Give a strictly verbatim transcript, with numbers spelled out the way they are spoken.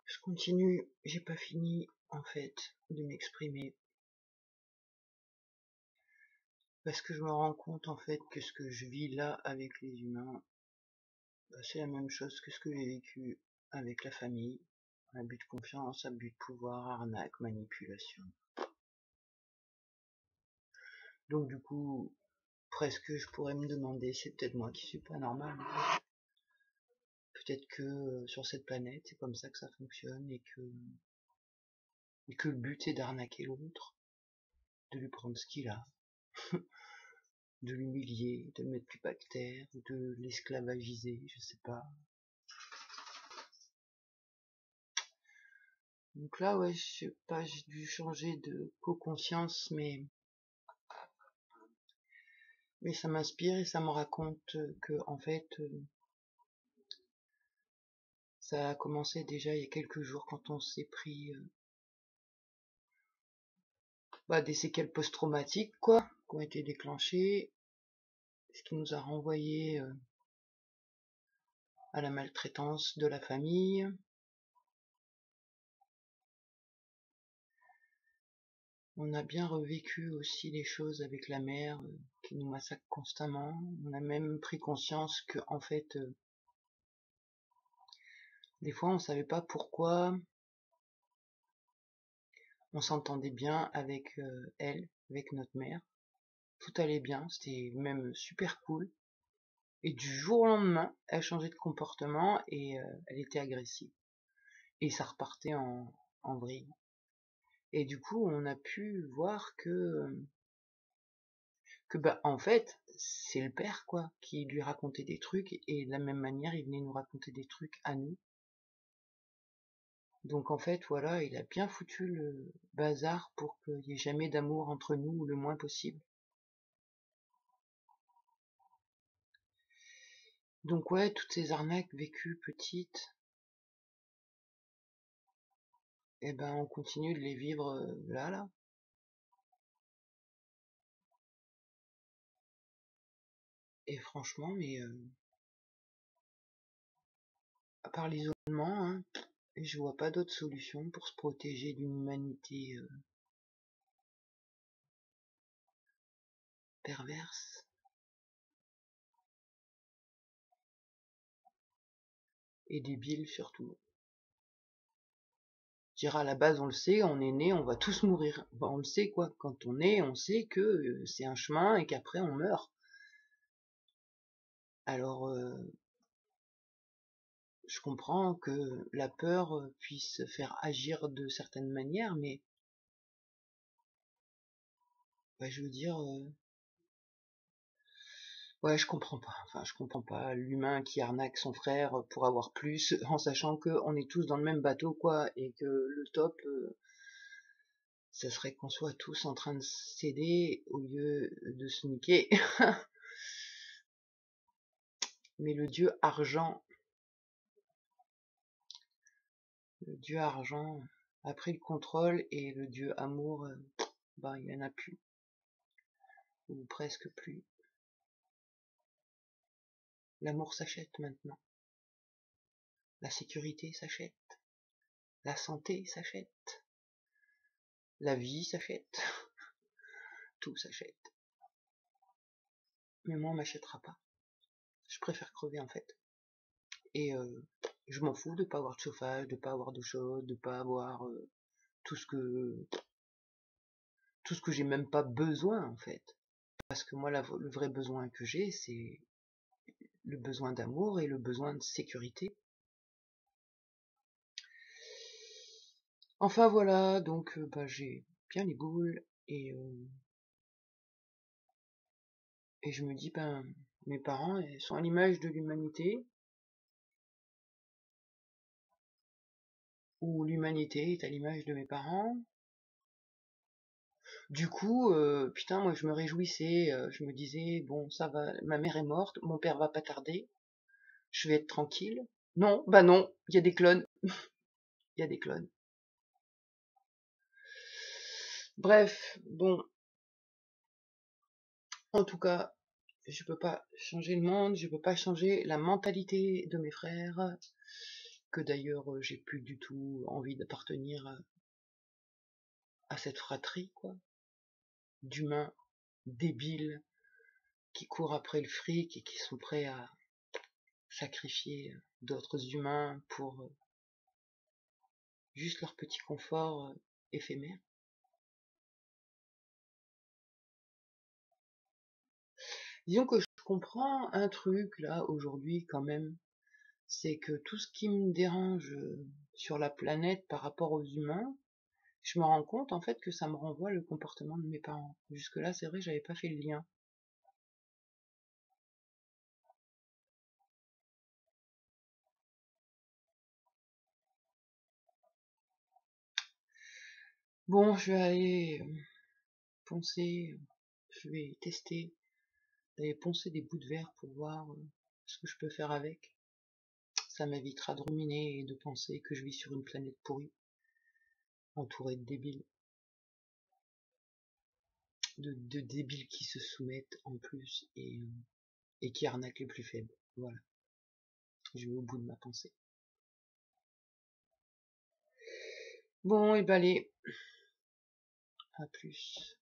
Je continue, j'ai pas fini en fait de m'exprimer. Parce que je me rends compte en fait que ce que je vis là avec les humains, bah, c'est la même chose que ce que j'ai vécu avec la famille. Abus de confiance, abus de pouvoir, arnaque, manipulation. Donc du coup, presque je pourrais me demander, c'est peut-être moi qui suis pas normal. Peut-être que euh, sur cette planète, c'est comme ça que ça fonctionne et que, et que le but c'est d'arnaquer l'autre, de lui prendre ce qu'il a, de l'humilier, de le mettre plus bactère, de l'esclavagiser, je sais pas. Donc là, ouais, je sais pas, j'ai dû changer de co-conscience, mais mais ça m'inspire et ça me raconte que en fait, euh, ça a commencé déjà il y a quelques jours quand on s'est pris euh, bah, des séquelles post-traumatiques, quoi, qui ont été déclenchées, ce qui nous a renvoyé euh, à la maltraitance de la famille. On a bien revécu aussi les choses avec la mère euh, qui nous massacre constamment. On a même pris conscience que en fait, euh, des fois, on savait pas pourquoi on s'entendait bien avec euh, elle, avec notre mère. Tout allait bien, c'était même super cool. Et du jour au lendemain, elle changeait de comportement et euh, elle était agressive. Et ça repartait en, en vrille. Et du coup, on a pu voir que, que bah, en fait, c'est le père, quoi, qui lui racontait des trucs, et de la même manière, il venait nous raconter des trucs à nous. Donc en fait, voilà, il a bien foutu le bazar pour qu'il n'y ait jamais d'amour entre nous, ou le moins possible. Donc ouais, toutes ces arnaques vécues petites, eh ben on continue de les vivre euh, là, là. Et franchement, mais euh, à part l'isolement, hein, je vois pas d'autre solution pour se protéger d'une humanité euh, perverse et débile surtout. Je dirais à la base, on le sait, on est né, on va tous mourir. Enfin, on le sait quoi, quand on est, on sait que euh, c'est un chemin et qu'après on meurt. Alors, euh, je comprends que la peur puisse faire agir de certaines manières, mais bah, je veux dire, euh, ouais, je comprends pas. Enfin, je comprends pas l'humain qui arnaque son frère pour avoir plus, en sachant que on est tous dans le même bateau, quoi, et que le top, euh, ça serait qu'on soit tous en train de s'aider au lieu de se niquer. Mais le dieu argent, le dieu argent a pris le contrôle et le dieu amour, euh, bah, il y en a plus, ou presque plus. L'amour s'achète maintenant. La sécurité s'achète. La santé s'achète. La vie s'achète. Tout s'achète. Mais moi, on m'achètera pas. Je préfère crever, en fait. Et euh, je m'en fous de pas avoir de chauffage, de pas avoir d'eau chaude, de pas avoir euh, tout ce que tout ce que j'ai même pas besoin, en fait. Parce que moi, la, le vrai besoin que j'ai, c'est le besoin d'amour et le besoin de sécurité. Enfin voilà, donc euh, bah, j'ai bien les boules et euh, et je me dis ben mes parents ils sont à l'image de l'humanité ou l'humanité est à l'image de mes parents. Du coup, euh, putain, moi je me réjouissais, euh, je me disais bon ça va, ma mère est morte, mon père va pas tarder, je vais être tranquille. Non, bah non, il y a des clones, il y a des clones. Bref, bon, en tout cas, je peux pas changer le monde, je peux pas changer la mentalité de mes frères. que d'ailleurs euh, j'ai plus du tout envie d'appartenir à, à cette fratrie, quoi, d'humains débiles qui courent après le fric et qui sont prêts à sacrifier d'autres humains pour euh, juste leur petit confort euh, éphémère. Disons que je comprends un truc là aujourd'hui quand même, c'est que tout ce qui me dérange euh, sur la planète par rapport aux humains, je me rends compte en fait que ça me renvoie le comportement de mes parents. Jusque-là, c'est vrai, j'avais pas fait le lien. Bon, je vais aller euh, poncer, euh, je vais tester d'aller poncer des bouts de verre pour voir euh, ce que je peux faire avec. Ça m'évitera de ruminer et de penser que je vis sur une planète pourrie, entourée de débiles. De, de débiles qui se soumettent en plus et, euh, et qui arnaquent les plus faibles. Voilà, je vais au bout de ma pensée. Bon, et ben allez, à plus.